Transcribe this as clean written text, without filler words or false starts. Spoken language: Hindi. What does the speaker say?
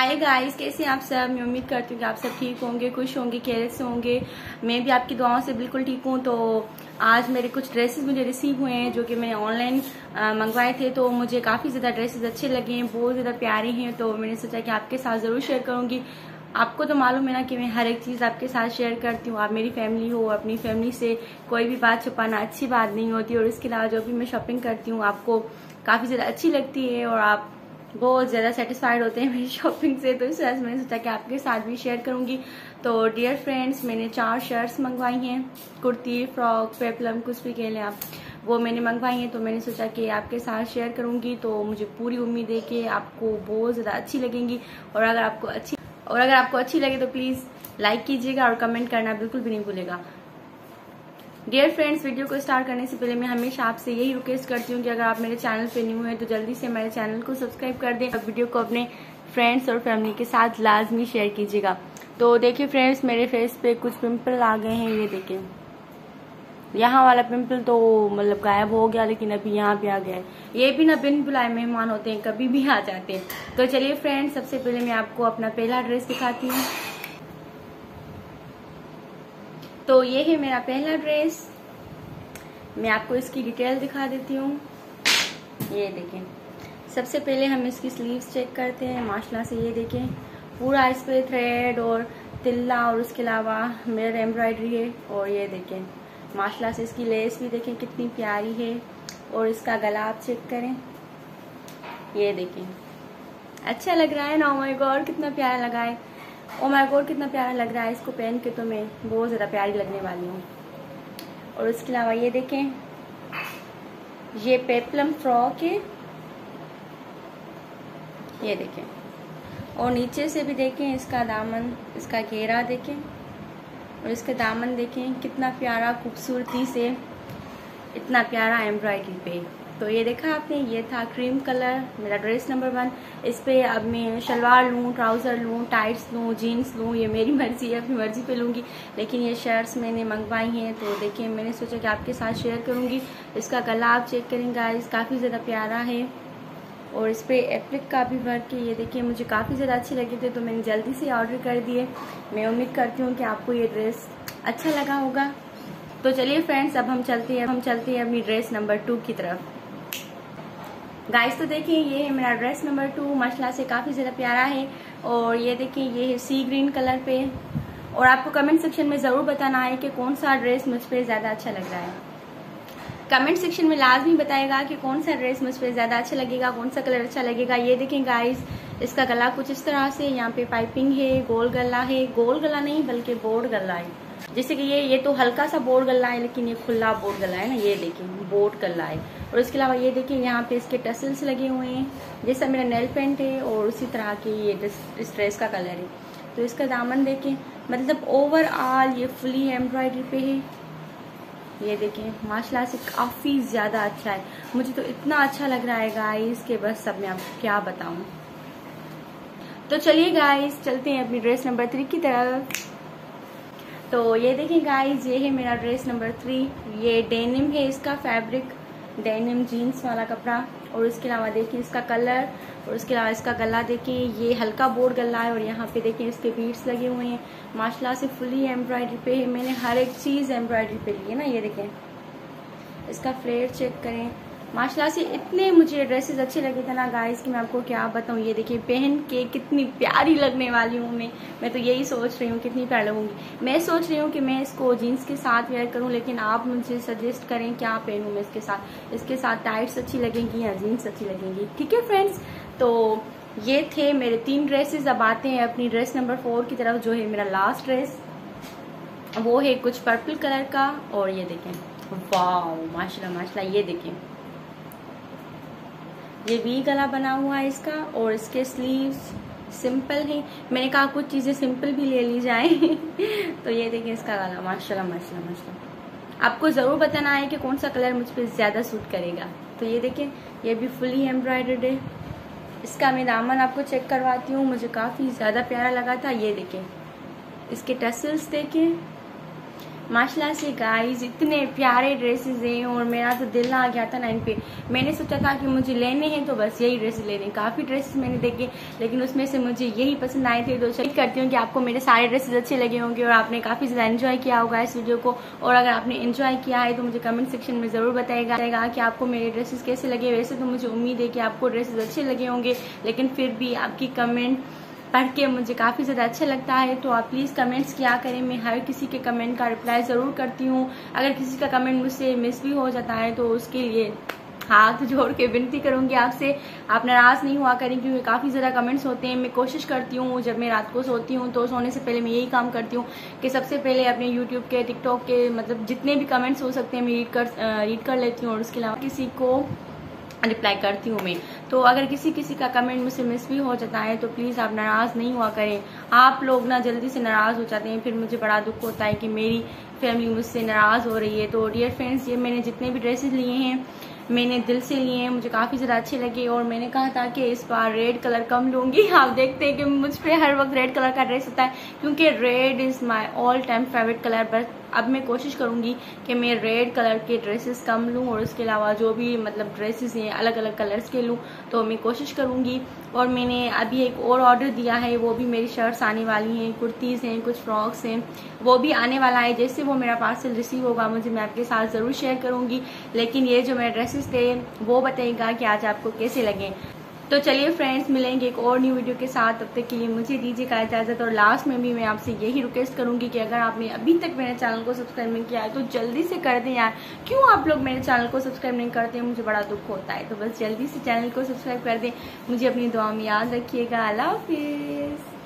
हाय गाइस, कैसे हैं आप सब। मैं उम्मीद करती हूँ कि आप सब ठीक होंगे, खुश होंगे, खैरियत से होंगे। मैं भी आपकी दुआओं से बिल्कुल ठीक हूँ। तो आज मेरे कुछ ड्रेसेस मुझे रिसीव हुए हैं जो कि मैंने ऑनलाइन मंगवाए थे। तो मुझे काफ़ी ज़्यादा ड्रेसेस अच्छे लगे हैं, बहुत ज़्यादा प्यारे हैं। तो मैंने सोचा कि आपके साथ ज़रूर शेयर करूँगी। आपको तो मालूम है ना कि मैं हर एक चीज़ आपके साथ शेयर करती हूँ। आप मेरी फैमिली हो, अपनी फैमिली से कोई भी बात छुपाना अच्छी बात नहीं होती। और इसके अलावा जो भी मैं शॉपिंग करती हूँ आपको काफ़ी ज़्यादा अच्छी लगती है और आप बहुत ज़्यादा सेटिस्फाइड होते हैं मेरी शॉपिंग से। तो इस वजह से मैंने सोचा कि आपके साथ भी शेयर करूंगी। तो डियर फ्रेंड्स, मैंने 4 शर्ट्स मंगवाई हैं, कुर्ती, फ्रॉक, पेप्लम, कुछ भी कह लें आप, वो मैंने मंगवाई हैं। तो मैंने सोचा कि आपके साथ शेयर करूंगी। तो मुझे पूरी उम्मीद है कि आपको बहुत ज़्यादा अच्छी लगेंगी। और अगर आपको अच्छी लगे तो प्लीज़ लाइक कीजिएगा और कमेंट करना बिल्कुल भी नहीं भूलेगा। डियर फ्रेंड्स, वीडियो को स्टार्ट करने से पहले मैं हमेशा आपसे यही रिक्वेस्ट करती हूँ कि अगर आप मेरे चैनल पे न्यू हैं तो जल्दी से मेरे चैनल को सब्सक्राइब कर दें और वीडियो को अपने फ्रेंड्स और फैमिली के साथ लाजमी शेयर कीजिएगा। तो देखिए फ्रेंड्स, मेरे फेस पे कुछ पिंपल आ गए हैं। ये देखें, यहाँ वाला पिंपल तो मतलब गायब हो गया, लेकिन अभी यहाँ पे आ गया है। ये भी ना बिन बुलाए मेहमान होते हैं, कभी भी आ जाते हैं। तो चलिए फ्रेंड्स, सबसे पहले मैं आपको अपना पहला ड्रेस दिखाती हूँ। तो ये है मेरा पहला ड्रेस। मैं आपको इसकी डिटेल दिखा देती हूँ। ये देखें, सबसे पहले हम इसकी स्लीव्स चेक करते हैं। माशाल्लाह से ये देखें, पूरा इस पे थ्रेड और तिल्ला और उसके अलावा मिरर एम्ब्रॉयडरी है। और ये देखें माशाल्लाह से इसकी लेस भी देखें कितनी प्यारी है। और इसका गला आप चेक करें, ये देखें, अच्छा लग रहा है ना। ओ माय गॉड, कितना प्यारा लगा है। ओ माय गॉड, कितना प्यारा लग रहा है। इसको पहन के तो मैं बहुत ज़्यादा प्यारी लगने वाली हूँ। और इसके अलावा ये देखें, ये पेप्लम फ्रॉक है, ये देखें। और नीचे से भी देखें, इसका दामन, इसका घेरा देखें और इसका दामन देखें कितना प्यारा, खूबसूरती से इतना प्यारा एम्ब्रॉयडरी पे। तो ये देखा आपने, ये था क्रीम कलर, मेरा ड्रेस नंबर 1। इस पे अब मैं शलवार लूँ, ट्राउज़र लूँ, टाइट्स लूँ, जीन्स लूँ, ये मेरी मर्जी है, अपनी मर्जी पे लूँगी। लेकिन ये शर्ट्स मैंने मंगवाई हैं। तो देखिए, मैंने सोचा कि आपके साथ शेयर करूँगी। इसका गला आप चेक करें गाइस, काफ़ी ज़्यादा प्यारा है। और इस पर एप्लिक का भी वर्क है। ये देखिए, मुझे काफ़ी ज़्यादा अच्छे लगे थे तो मैंने जल्दी से ऑर्डर कर दिए। मैं उम्मीद करती हूँ कि आपको ये ड्रेस अच्छा लगा होगा। तो चलिए फ्रेंड्स, अब हम चलते हैं अपनी ड्रेस नंबर 2 की तरफ। गाइस, तो देखिए, ये है मेरा ड्रेस नंबर 2। माशाल्लाह से काफ़ी ज़्यादा प्यारा है। और ये देखिए, ये है सी ग्रीन कलर पे। और आपको कमेंट सेक्शन में ज़रूर बताना है कि कौन सा ड्रेस मुझ पर ज़्यादा अच्छा लग रहा है। कमेंट सेक्शन में लाजमी बताएगा कि कौन सा ड्रेस मुझ पर ज़्यादा अच्छा लगेगा, कौन सा कलर अच्छा लगेगा। ये देखें गाइस, इसका गला कुछ इस तरह से, यहाँ पे पाइपिंग है, गोल गला है, गोल गला नहीं बल्कि बोर्ड गला है। जैसे कि ये तो हल्का सा बोर्ड गला है, लेकिन ये खुला बोर्ड गला है ना। ये देखिए, बोर्ड गला है। और इसके अलावा ये देखिए, यहाँ पे इसके टसल्स लगे हुए हैं, जैसा मेरा नेल पेंट है। और उसी तरह की ये इस ड्रेस का कलर है। तो इसका दामन देखें, मतलब ओवरऑल ये फुली एम्ब्रॉयडरी पे है। ये देखें, माशाल्लाह से काफ़ी ज़्यादा अच्छा है। मुझे तो इतना अच्छा लग रहा है गाइस कि बस सब मैं आपको क्या बताऊं। तो चलिए गाइस, चलते हैं अपनी ड्रेस नंबर 3 की तरफ। तो ये देखें गाइस, ये है मेरा ड्रेस नंबर 3। ये डेनिम है, इसका फैब्रिक डेनिम जीन्स वाला कपड़ा। और इसके अलावा देखिए इसका कलर, और इसके अलावा इसका गला देखिए, ये हल्का बोर्ड गला है। और यहाँ पे देखिए इसके बीड्स लगे हुए हैं। माशाल्लाह से फुली एम्ब्रॉयडरी पे है। मैंने हर एक चीज़ एम्ब्रॉयडरी पे ली है ना। ये देखें, इसका फ्लेयर चेक करें। माशाल्लाह से इतने मुझे ड्रेसेस अच्छे लगे थे ना गाइस कि मैं आपको क्या बताऊँ। ये देखिए, पहन के कितनी प्यारी लगने वाली हूँ मैं तो यही सोच रही हूँ कितनी प्यारी लगूंगी। मैं सोच रही हूँ कि मैं इसको जीन्स के साथ वेयर करूँ, लेकिन आप मुझे सजेस्ट करें क्या पहनूँ मैं इसके साथ। इसके साथ टाइट्स अच्छी लगेंगी या जीन्स अच्छी लगेंगी। ठीक है फ्रेंड्स, तो ये थे मेरे 3 ड्रेसेस। अब आते हैं अपनी ड्रेस नंबर 4 की तरफ, जो है मेरा लास्ट ड्रेस। वो है कुछ पर्पल कलर का। और ये देखें, वाह माशाल्लाह माशाल्लाह, ये देखें, ये वी गला बना हुआ है इसका। और इसके स्लीव्स सिंपल है। मैंने कहा कुछ चीज़ें सिंपल भी ले ली जाए तो ये देखिए इसका गला, माशाल्लाह माशाल्लाह माशाल्लाह। आपको ज़रूर बताना है कि कौन सा कलर मुझ पर ज़्यादा सूट करेगा। तो ये देखें, ये भी फुली एम्ब्रॉयडर्ड है। इसका मैं दामन आपको चेक करवाती हूँ, मुझे काफ़ी ज़्यादा प्यारा लगा था। ये देखें, इसके टसल्स देखें, माशाल्लाह से गाइस इतने प्यारे ड्रेसेस हैं और मेरा तो दिल आ गया था ना इन पे। मैंने सोचा था कि मुझे लेने हैं तो बस यही ड्रेसेस लेने। काफ़ी ड्रेसेस मैंने देखे लेकिन उसमें से मुझे यही पसंद आए थे। तो उम्मीद करती हूँ कि आपको मेरे सारे ड्रेसेस अच्छे लगे होंगे और आपने काफ़ी ज़्यादा एंजॉय किया होगा इस वीडियो को। और अगर आपने एंजॉय किया है तो मुझे कमेंट सेक्शन में ज़रूर बताएगा कि आपको मेरे ड्रेसेस कैसे लगे। वैसे तो मुझे उम्मीद है कि आपको ड्रेसेस अच्छे लगे होंगे, लेकिन फिर भी आपकी कमेंट पढ़ के मुझे काफ़ी ज़्यादा अच्छा लगता है। तो आप प्लीज़ कमेंट्स किया करें, मैं हर किसी के कमेंट का रिप्लाई ज़रूर करती हूँ। अगर किसी का कमेंट मुझसे मिस भी हो जाता है तो उसके लिए हाथ जोड़ के विनती करूंगी आपसे, आप नाराज़ नहीं हुआ करें, क्योंकि काफ़ी ज़्यादा कमेंट्स होते हैं। मैं कोशिश करती हूँ जब मैं रात को सोती हूँ तो सोने से पहले मैं यही काम करती हूँ कि सबसे पहले अपने यूट्यूब के, टिकटॉक के, मतलब जितने भी कमेंट्स हो सकते हैं मैं रीड कर लेती हूँ और उसके अलावा किसी को रिप्लाई करती हूँ मैं। तो अगर किसी का कमेंट मुझसे मिस भी हो जाता है तो प्लीज़ आप नाराज़ नहीं हुआ करें। आप लोग ना जल्दी से नाराज़ हो जाते हैं, फिर मुझे बड़ा दुख होता है कि मेरी फैमिली मुझसे नाराज़ हो रही है। तो डियर फ्रेंड्स, ये मैंने जितने भी ड्रेसेस लिए हैं मैंने दिल से लिए हैं, मुझे काफ़ी ज़्यादा अच्छे लगे और मैंने कहा था कि इस बार रेड कलर कम लूँगी। आप देखते हैं कि मुझ पे हर वक्त रेड कलर का ड्रेस होता है क्योंकि red is my all time favourite colour. But अब मैं कोशिश करूँगी कि मैं रेड कलर के ड्रेसेस कम लूँ और उसके अलावा जो भी मतलब ड्रेसेस हैं अलग अलग कलर्स के लूँ, तो मैं कोशिश करूँगी। और मैंने अभी एक और ऑर्डर दिया है, वो भी मेरी शर्ट्स आने वाली हैं, कुर्तीज़ हैं, कुछ फ्रॉक्स हैं, वो भी आने वाला है। जैसे वो मेरा पार्सल रिसीव होगा मुझे मैं आपके साथ ज़रूर शेयर करूँगी। लेकिन ये जो मेरे ड्रेसेस थे वो बताइएगा कि आज आपको कैसे लगे। तो चलिए फ्रेंड्स, मिलेंगे एक और न्यू वीडियो के साथ। तब तक के लिए मुझे दीजिएगा इजाज़त। और लास्ट में भी मैं आपसे यही रिक्वेस्ट करूंगी कि अगर आपने अभी तक मेरे चैनल को सब्सक्राइब नहीं किया है तो जल्दी से कर दें यार। क्यों आप लोग मेरे चैनल को सब्सक्राइब नहीं करते, मुझे बड़ा दुख होता है। तो बस जल्दी से चैनल को सब्सक्राइब कर दें। मुझे अपनी दुआ में याद रखिएगा। अल्लाह हाफिज़।